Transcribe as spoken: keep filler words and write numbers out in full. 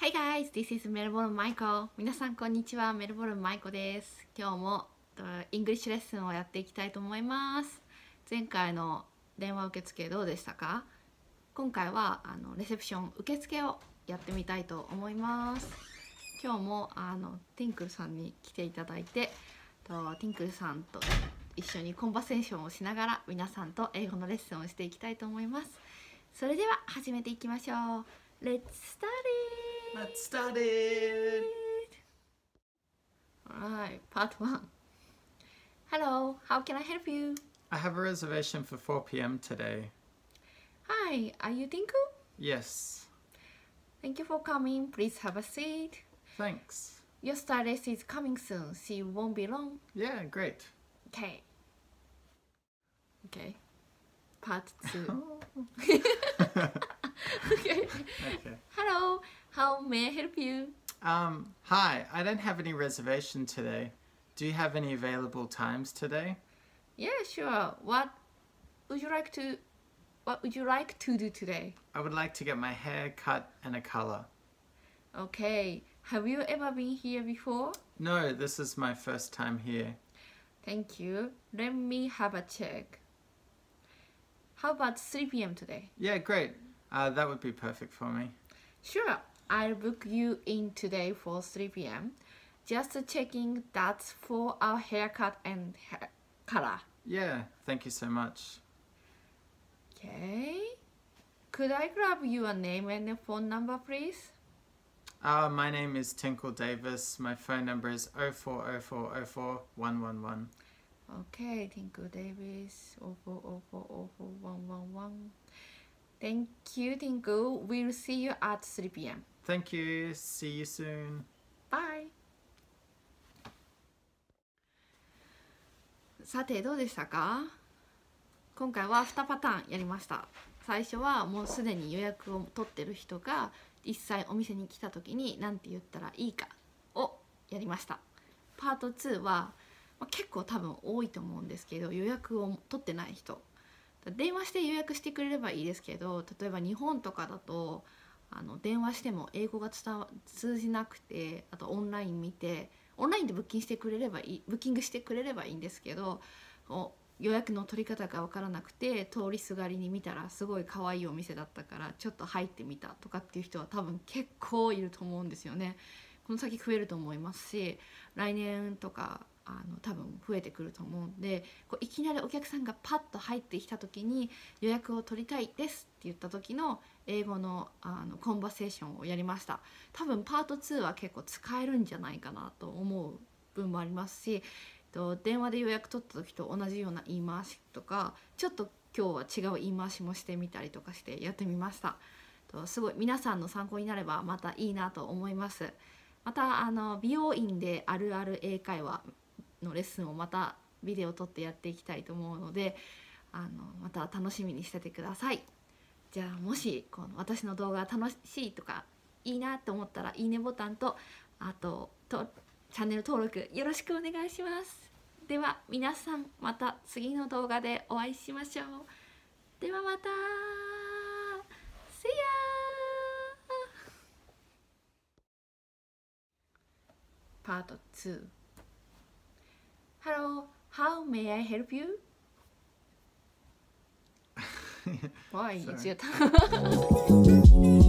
Hey guys, this is Melbourne Michael. 皆さんこんにちは、メルボルンマイコです。今日もイングリッシュレッスンをやっていきたいと思います。前回の電話受付どうでしたか？今回はあのレセプション受付をやってみたいと思います。今日もあのティンクルさんに来ていただいて、とティンクルさんと一緒にコンバセーションをしながら皆さんと英語のレッスンをしていきたいと思います。それでは始めていきましょう。Let's start it! Let's start it! Alright, part one. Hello, how can I help you? I have a reservation for four p m today. Hi, are you Tinku? Yes. Thank you for coming. Please have a seat. Thanks. Your stylist is coming soon. She won't be long. Yeah, great. Okay. Okay. Part two. Okay. Okay. Hello, how may I help you? Um, hi, I don't have any reservation today. Do you have any available times today? Yeah, sure. What would you like to what would you like to do today? I would like to get my hair cut and a color. Okay. Have you ever been here before? No, this is my first time here. Thank you. Let me have a check. How about three p m today? Yeah, great. Uh, that would be perfect for me. Sure. I'll book you in today for three p m Just checking that's for our haircut and hair color. Yeah, thank you so much. Okay. Could I grab your name and a phone number, please? Uh, my name is Tinkle Davis. My phone number is oh four oh four oh four one one one. Okay, Tinkle Davis. oh four oh four oh four one one one. Thank you, Tinkle. We'll see you at three p m Thank you. See you soon. Bye. さてどうでしたか？今回はにパターンやりました。最初はもうすでに予約を取ってる人が実際お店に来た時に何て言ったらいいかをやりました。パートツーは、まあ、結構多分多いと思うんですけど、予約を取ってない人、電話して予約してくれればいいですけど、例えば日本とかだとあの電話しても英語が伝わ通じなくて、あとオンライン見てオンラインでブッキングしてくれればいいブッキングしてくれればいいんですけど、予約の取り方が分からなくて通りすがりに見たらすごい可愛いお店だったからちょっと入ってみたとかっていう人は多分結構いると思うんですよね。この先増えると思いますし、来年とかあの多分増えてくると思うんで、こういきなりお客さんがパッと入ってきた時に予約を取りたいですって言った時の英語のあのコンバセーションをやりました。多分パートツーは結構使えるんじゃないかなと思う分もありますし、電話で予約取った時と同じような言い回しとか、ちょっと今日は違う言い回しもしてみたりとかしてやってみました。すごい皆さんの参考になればまたいいなと思います。またあの美容院であるある英会話のレッスンをまたビデオを撮ってやっていきたいと思うので、あのまた楽しみにしててください。じゃあもしこの私の動画楽しいとかいいなと思ったらいいねボタンと、あととチャンネル登録よろしくお願いします。では皆さんまた次の動画でお会いしましょう。ではまた。See ya! Part two. Hello, how may I help you? Why? 言っちゃった。